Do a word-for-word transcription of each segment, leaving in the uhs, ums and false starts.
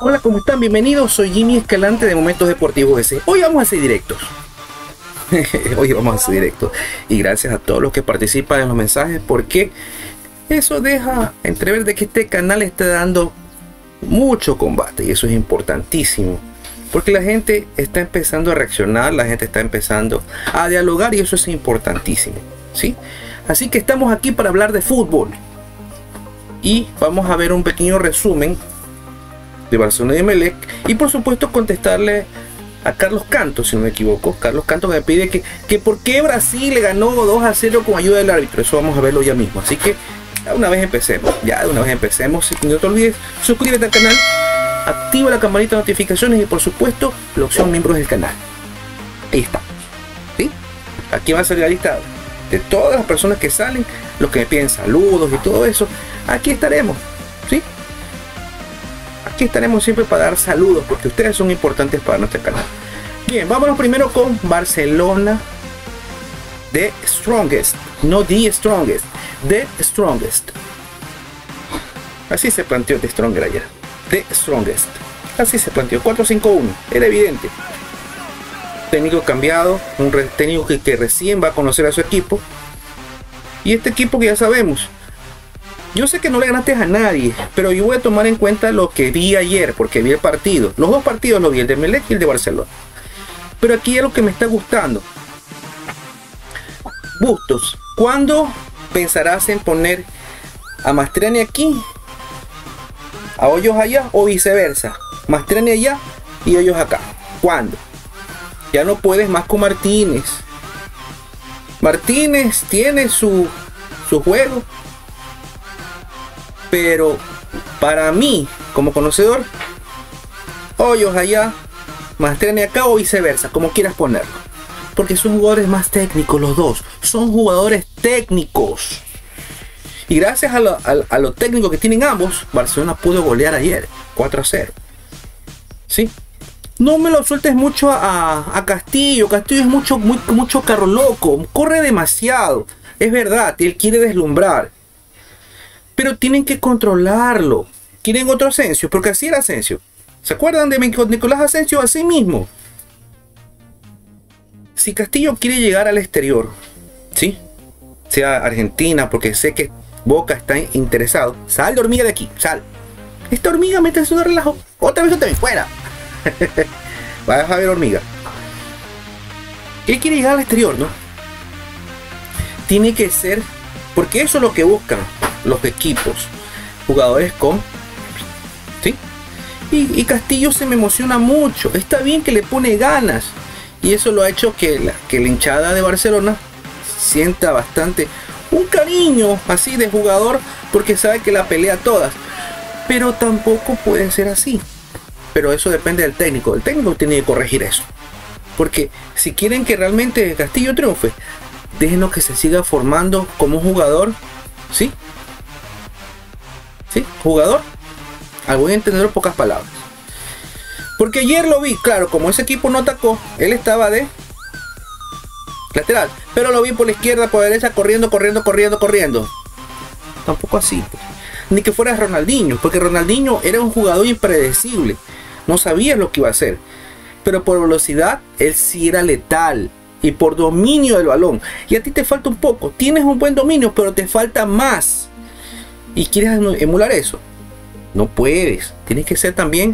Hola, ¿cómo están? Bienvenidos, soy Jimmy Escalante de Momentos Deportivos S. Hoy vamos a hacer directos. Hoy vamos a hacer directos. Y gracias a todos los que participan en los mensajes, porque eso deja entrever de que este canal está dando mucho combate. Y eso es importantísimo. Porque la gente está empezando a reaccionar, la gente está empezando a dialogar y eso es importantísimo, ¿sí? Así que estamos aquí para hablar de fútbol. Y vamos a ver un pequeño resumen de Barcelona y Emelec, y por supuesto contestarle a Carlos Canto, si no me equivoco. Carlos Canto me pide que, que por qué Brasil le ganó dos a cero con ayuda del árbitro. Eso vamos a verlo ya mismo. Así que de una vez empecemos, ya de una vez empecemos. No te olvides, suscríbete al canal, activa la campanita de notificaciones y por supuesto la opción miembros del canal. Ahí está, ¿sí? Aquí va a salir la lista de todas las personas que salen, los que me piden saludos y todo eso. Aquí estaremos, ¿sí? Aquí estaremos siempre para dar saludos, porque ustedes son importantes para nuestro canal. Bien, vámonos primero con Barcelona, The Strongest, no The Strongest, The Strongest. Así se planteó The Stronger ayer, The Strongest. Así se planteó, cuatro cinco uno, era evidente. Técnico cambiado, un técnico que, que recién va a conocer a su equipo. Y este equipo que ya sabemos, yo sé que no le ganaste a nadie, pero yo voy a tomar en cuenta lo que vi ayer, porque vi el partido. Los dos partidos los vi, el de Emelec y el de Barcelona. Pero aquí es lo que me está gustando. Bustos, ¿cuándo pensarás en poner a Mascherano aquí, a Hoyos allá, o viceversa? Mascherano allá y Hoyos acá. ¿Cuándo? Ya no puedes más con Martínez. Martínez tiene su, su juego. Pero para mí, como conocedor, Hoyos allá, Mascherano acá o viceversa, como quieras ponerlo. Porque son jugadores más técnicos los dos. Son jugadores técnicos. Y gracias a lo, a, a lo técnico que tienen ambos, Barcelona pudo golear ayer cuatro a cero. ¿Sí? No me lo sueltes mucho a, a Castillo. Castillo es mucho, muy, mucho carro loco. Corre demasiado. Es verdad, él quiere deslumbrar. Pero tienen que controlarlo. Quieren otro Asensio, porque así era Asensio. ¿Se acuerdan de Nicolás Asensio? Así mismo. Si Castillo quiere llegar al exterior, ¿sí? Sea Argentina, porque sé que Boca está interesado. Sal de hormiga de aquí, sal. Esta hormiga me está haciendo relajo. Otra vez otra vez, fuera. Vaya a ver hormiga. Él quiere llegar al exterior, ¿no? Tiene que ser, porque eso es lo que buscan los equipos, jugadores con, ¿sí? Y, y Castillo se me emociona mucho. Está bien que le pone ganas. Y eso lo ha hecho que la, que la hinchada de Barcelona sienta bastante un cariño así de jugador, porque sabe que la pelea todas. Pero tampoco puede ser así. Pero eso depende del técnico. El técnico tiene que corregir eso. Porque si quieren que realmente Castillo triunfe, déjenlo que se siga formando como un jugador, ¿sí? ¿Sí? Jugador, al buen entender pocas palabras. Porque ayer lo vi, claro, como ese equipo no atacó, él estaba de lateral, pero lo vi por la izquierda, por la derecha, corriendo, corriendo, corriendo, corriendo. Tampoco así, pues. Ni que fuera Ronaldinho, porque Ronaldinho era un jugador impredecible. No sabías lo que iba a hacer. Pero por velocidad, él sí era letal. Y por dominio del balón. Y a ti te falta un poco. Tienes un buen dominio, pero te falta más. Y quieres emular eso, no puedes. Tienes que ser también.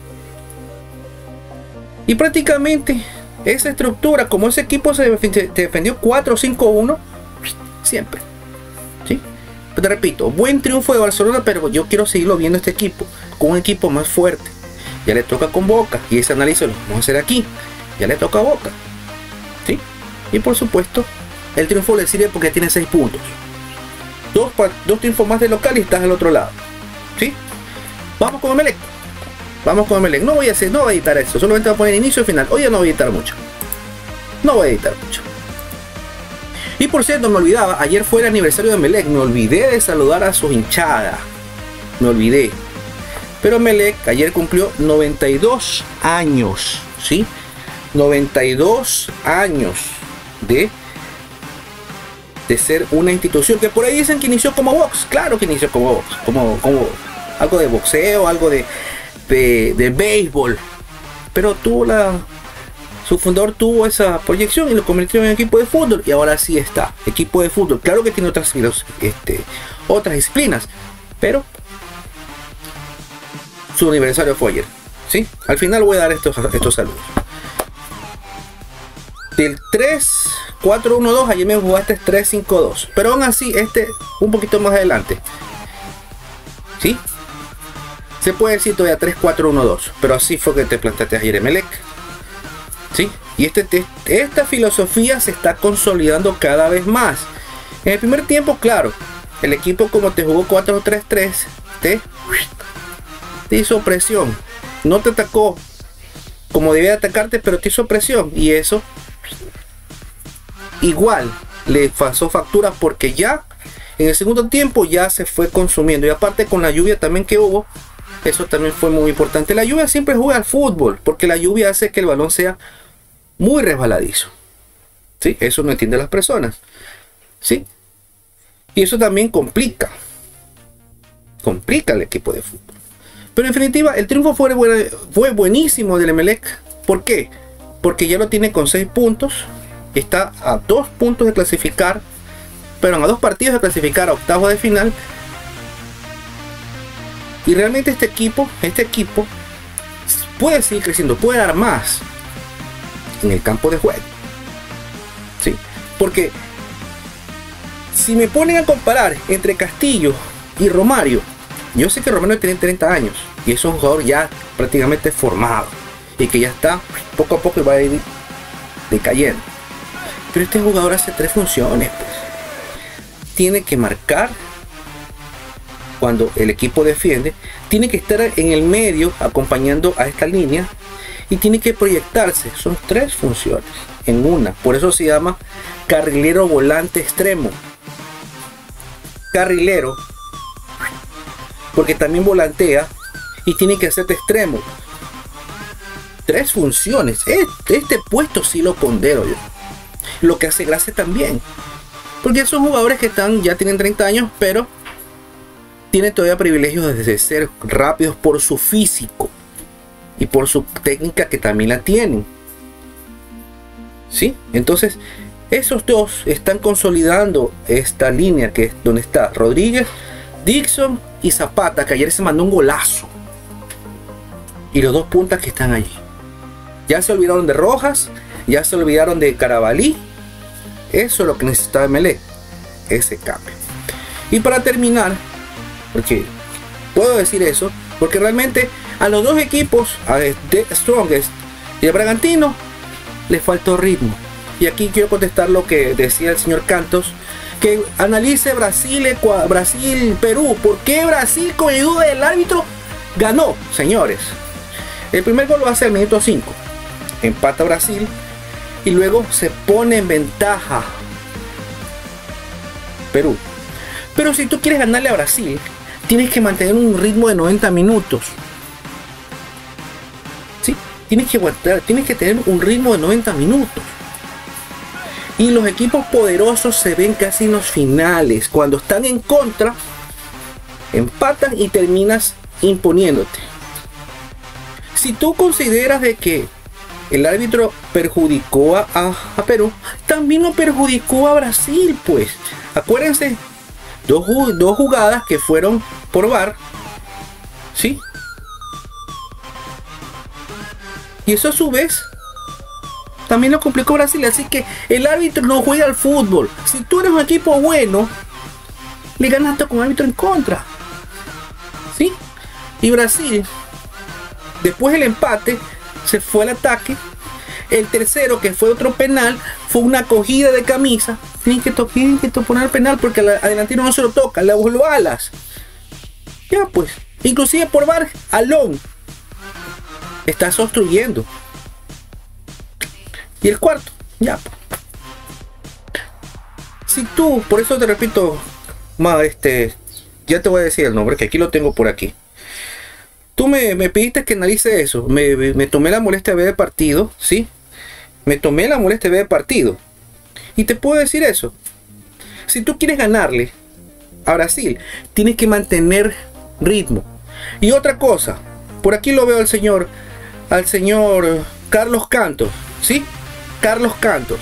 Y prácticamente esa estructura, como ese equipo se defendió cuatro cinco uno, siempre, ¿sí? Pero te repito, buen triunfo de Barcelona, pero yo quiero seguirlo viendo este equipo con un equipo más fuerte. Ya le toca con Boca, y ese análisis lo vamos a hacer aquí. Ya le toca a Boca, ¿sí? Y por supuesto el triunfo le sirve porque tiene seis puntos. Dos, dos triunfos más de local y estás al otro lado, ¿sí? Vamos con Emelec. Vamos con Emelec. No voy a hacer, no voy a editar esto. Solamente voy a poner inicio y final. Hoy ya no voy a editar mucho. No voy a editar mucho. Y por cierto, me olvidaba. Ayer fue el aniversario de Emelec. Me olvidé de saludar a su hinchada. Me olvidé. Pero Emelec ayer cumplió noventa y dos años, ¿sí? noventa y dos años de de ser una institución que por ahí dicen que inició como box. Claro que inició como box, como, como algo de boxeo, algo de de, de béisbol, pero tuvo la su fundador tuvo esa proyección y lo convirtió en equipo de fútbol, y ahora sí está equipo de fútbol. Claro que tiene otras este, otras disciplinas, pero su aniversario fue ayer, ¿sí? Al final voy a dar estos, estos saludos. Del tres cuatro uno dos, ayer me jugaste tres cinco dos, pero aún así este un poquito más adelante, ¿sí? Se puede decir todavía tres cuatro uno dos, pero así fue que te planteaste ayer Emelec, ¿sí? Y este, te, esta filosofía se está consolidando cada vez más. En el primer tiempo, claro, el equipo como te jugó cuatro tres tres, te, te hizo presión, no te atacó como debía atacarte, pero te hizo presión, y eso igual le pasó factura, porque ya en el segundo tiempo ya se fue consumiendo, y aparte con la lluvia también que hubo, eso también fue muy importante. La lluvia siempre juega al fútbol, porque la lluvia hace que el balón sea muy resbaladizo, ¿sí? Eso no entienden las personas, ¿sí? Y eso también complica complica al equipo de fútbol. Pero en definitiva el triunfo fue, fue buenísimo del Emelec. ¿Por qué? Porque ya lo tiene con seis puntos, está a dos puntos de clasificar, pero a dos partidos de clasificar a octavos de final. Y realmente este equipo, este equipo puede seguir creciendo, puede dar más en el campo de juego, ¿sí? Porque si me ponen a comparar entre Castillo y Romario, yo sé que Romario tiene treinta años y es un jugador ya prácticamente formado y que ya está poco a poco y va a ir decayendo. Pero este jugador hace tres funciones, pues. Tiene que marcar cuando el equipo defiende, tiene que estar en el medio acompañando a esta línea y tiene que proyectarse. Son tres funciones en una. Por eso se llama carrilero volante extremo. Carrilero porque también volantea y tiene que hacerte extremo. Tres funciones. Este, este puesto sí lo pondero yo. Lo que hace Gracia también, porque son jugadores que están ya tienen treinta años, pero tienen todavía privilegios de ser rápidos por su físico y por su técnica, que también la tienen, ¿sí? Entonces esos dos están consolidando esta línea, que es donde está Rodríguez, Dixon y Zapata, que ayer se mandó un golazo, y los dos puntas que están allí. Ya se olvidaron de Rojas, ya se olvidaron de Carabalí. Eso es lo que necesitaba Emelec, ese cambio. Y para terminar, porque puedo decir eso, porque realmente a los dos equipos, a The Strongest y a Bragantino, les faltó ritmo. Y aquí quiero contestar lo que decía el señor Cantos, que analice Brasil, Ecua, Brasil, Perú. ¿Por qué Brasil, con ayuda del árbitro, ganó? Señores, el primer gol lo hace al minuto cinco, empata Brasil y luego se pone en ventaja Perú. Pero si tú quieres ganarle a Brasil, tienes que mantener un ritmo de noventa minutos. ¿Sí? Tienes que aguantar, tienes que tener un ritmo de noventa minutos. Y los equipos poderosos se ven casi en los finales, cuando están en contra, empatan y terminas imponiéndote. Si tú consideras de que el árbitro perjudicó a, a, a Perú, también lo perjudicó a Brasil, pues. Acuérdense, dos, dos jugadas que fueron por V A R, ¿sí? Y eso a su vez también lo complicó Brasil. Así que el árbitro no juega al fútbol. Si tú eres un equipo bueno, le ganaste con árbitro en contra, ¿sí? Y Brasil, después del empate, se fue al ataque. El tercero, que fue otro penal, fue una cogida de camisa. Tienen que, tienen que poner penal porque al adelantino no se lo toca, le voló alas. Ya pues, inclusive por V A R, Alón estás obstruyendo. Y el cuarto, ya pues. Si tú, por eso te repito, ma, este, ya te voy a decir el nombre, que aquí lo tengo por aquí. Tú me, me pediste que analice eso. Me, me, me tomé la molestia de ver el partido, ¿sí? Me tomé la molestia de ver el partido. Y te puedo decir eso. Si tú quieres ganarle a Brasil, tienes que mantener ritmo. Y otra cosa, Por aquí lo veo al señor, al señor Carlos Cantos, ¿sí? Carlos Cantos.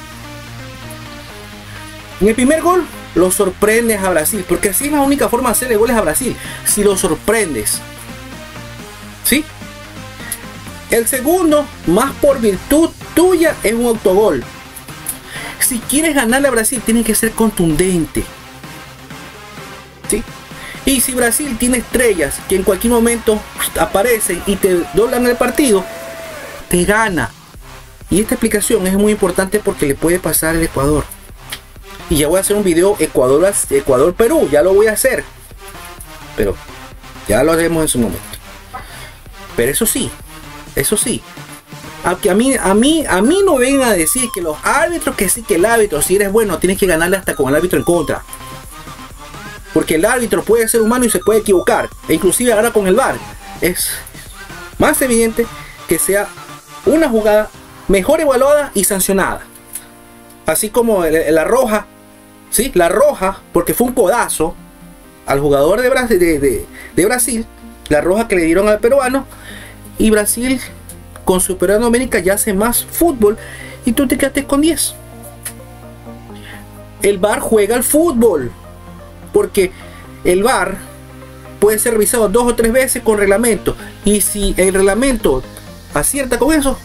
En el primer gol lo sorprendes a Brasil, porque así es la única forma de hacerle goles a Brasil, si lo sorprendes, ¿sí? El segundo, más por virtud tuya, es un autogol. Si quieres ganarle a Brasil, tienes que ser contundente, ¿sí? Y si Brasil tiene estrellas que en cualquier momento aparecen y te doblan el partido, te gana. Y esta explicación es muy importante porque le puede pasar al Ecuador. Y ya voy a hacer un video Ecuador, Ecuador Perú, ya lo voy a hacer, pero ya lo haremos en su momento. Pero eso sí, eso sí, aunque a mí, a mí, a mí no vengan a decir que los árbitros, que sí, que el árbitro, si eres bueno, tienes que ganarle hasta con el árbitro en contra. Porque el árbitro puede ser humano y se puede equivocar. E inclusive ahora con el V A R es más evidente que sea una jugada mejor evaluada y sancionada. Así como el, el, la roja, ¿sí? La roja, porque fue un codazo al jugador de Brasil, de, de, de Brasil, la roja que le dieron al peruano, y Brasil con su peruano América ya hace más fútbol y tú te quedaste con diez. El V A R juega al fútbol, porque el V A R puede ser revisado dos o tres veces con reglamento, y si el reglamento acierta con eso,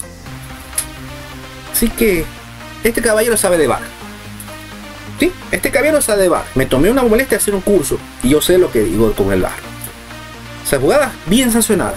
así que este caballero sabe de V A R, ¿sí? Este caballero sabe de V A R. Me tomé una molestia de hacer un curso y yo sé lo que digo con el V A R. O sea, jugadas bien sancionadas.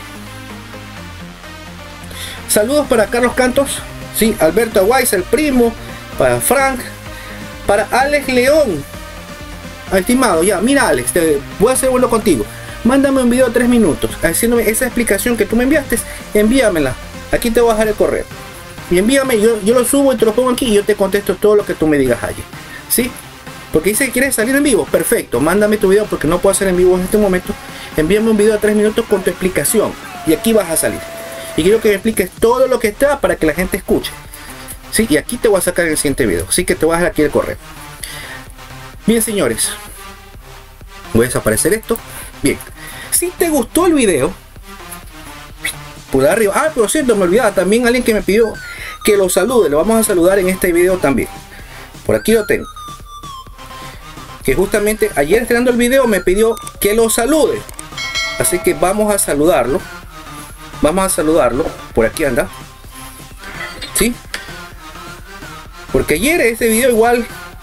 Saludos para Carlos Cantos, sí, Alberto Aguaiza, el primo, para Frank, para Alex León. Estimado, ya, mira Alex, te voy a ser bueno contigo. Mándame un video de tres minutos haciéndome esa explicación que tú me enviaste. Envíamela. Aquí te voy a dejar el correo. Y envíame, yo, yo lo subo y te lo pongo aquí y yo te contesto todo lo que tú me digas allí. ¿Sí? Porque dice que quieres salir en vivo. Perfecto, mándame tu video porque no puedo hacer en vivo en este momento. Envíame un video de tres minutos con tu explicación. Y aquí vas a salir. Y quiero que me expliques todo lo que está para que la gente escuche. ¿Sí? Y aquí te voy a sacar el siguiente video. Así que te voy a dejar aquí el correo. Bien, señores. Voy a desaparecer esto. Bien. Si te gustó el video, por arriba. Ah, por cierto, me olvidaba. También alguien que me pidió que lo salude. Lo vamos a saludar en este video también. Por aquí lo tengo. Que justamente ayer estrenando el video me pidió que lo salude. Así que vamos a saludarlo. Vamos a saludarlo. Por aquí anda. ¿Sí? Porque ayer este video igual.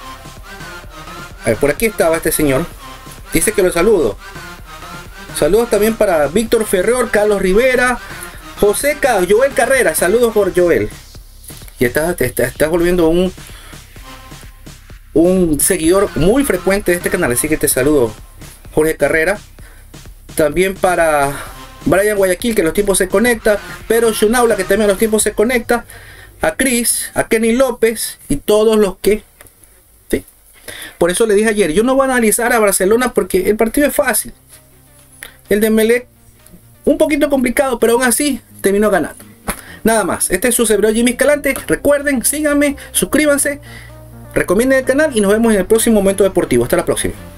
A ver, por aquí estaba este señor. Dice que lo saludo. Saludos también para Víctor Ferrer, Carlos Rivera, José K, Joel Carrera. Saludos por Joel. Y estás, te estás, estás volviendo un un seguidor muy frecuente de este canal, así que te saludo, Jorge Carrera. También para Brian Guayaquil, que a los tiempos se conecta, pero Shunaula, que también a los tiempos se conecta, a Chris, a Kenny López y todos los que, ¿sí? Por eso le dije ayer, yo no voy a analizar a Barcelona porque el partido es fácil. El de Emelec un poquito complicado, pero aún así terminó ganando. Nada más. Este es su servidor Jimmy Escalante. Recuerden, síganme, suscríbanse, recomienden el canal y nos vemos en el próximo Momento Deportivo. Hasta la próxima.